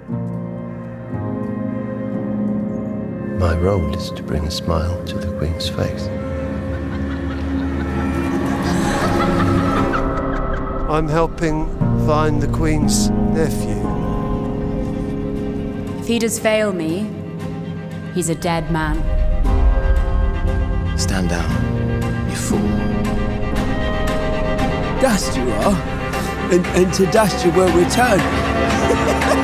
My role is to bring a smile to the Queen's face. I'm helping find the Queen's nephew. If he does fail me, he's a dead man. Stand down, you fool. Dust you are, and to dust you will return.